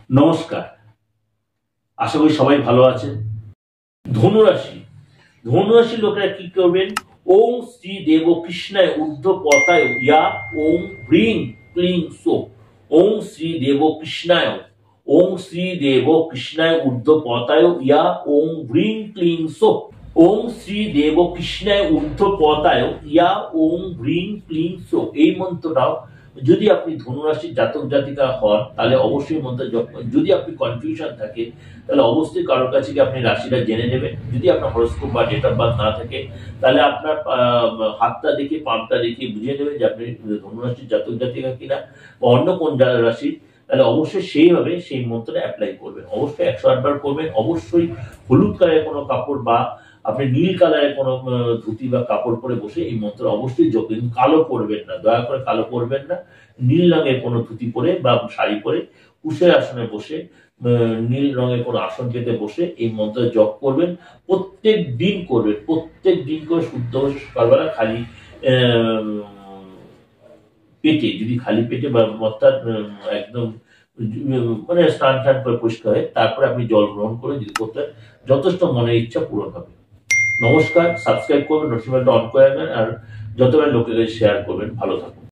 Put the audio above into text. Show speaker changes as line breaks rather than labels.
নমস্কার, আশা করি সবাই ভালো আছেন। ধনুরাশি ধনুরাশি লোকেরা কি করবেন? ওং শ্রী দেব কৃষ্ণায় ঊর্ধ্ব পতায় ইয়া ওং হ্রিং ক্লিং সো। ওং শ্রী দেব কৃষ্ণায় ওং শ্রী দেব কৃষ্ণায় ঊর্ধ্ব পতায় ইয়া ওং হ্রিং ক্লিং সো। ওং শ্রী দেব কৃষ্ণায় ঊর্ধ্ব পতায় ইয়া ওং হ্রিং ক্লিং সো। এই মন্ত্রটাও যদি আপনি ধনুরাশির জাতক জাতিকা হন তাহলে অবশ্যই মন্ত্র জপ করুন। যদি আপনি কনফিউশন থাকে তাহলে অবশ্যই কারোর কাছে গিয়ে আপনি রাশিটা জেনে নেবেন। যদি আপনার হরোস্কোপ বা ডেট অফ বার্থ না থাকে তাহলে আপনার হাতটা দেখে পাম্পটা দেখে বুঝে নেবেন যে আপনি ধনুরাশির জাতক জাতিকা কিনা বা অন্য কোন রাশি। তাহলে অবশ্যই সেইভাবে সেই মন্ত্রটা অ্যাপ্লাই করবেন, অবশ্যই 108 বার করবেন। অবশ্যই হলুদ কালারের কোনো কাপড় বা আপনি নীল কালারের কোনো ধুতি বা কাপড় পরে বসে এই মন্ত্র অবশ্যই জপবেন। কালো পরবেন না, দয়া করে কালো পরবেন না। নীল রঙের কোনো ধুতি পরে বা শাড়ি পরে কুশের আসনে বসে নীল রঙের কোনো আসন পেতে বসে এই মন্ত্র জপ করবেন। প্রত্যেক দিন করবেন, প্রত্যেক দিন করে শুদ্ধ বসে সকালবেলা খালি পেটে, যদি খালি পেটে বা অর্থাৎ একদম মানে স্নান টান করে পরিষ্কার হয় তারপরে আপনি জল গ্রহণ করে যদি করতে যথেষ্ট মনের ইচ্ছা পূরণ হবে। নমস্কার, সাবস্ক্রাইব করবেন, নোটিফিকেশনটা অন করে নেন আর যতবার লোকেদের শেয়ার করবেন। ভালো থাকুন।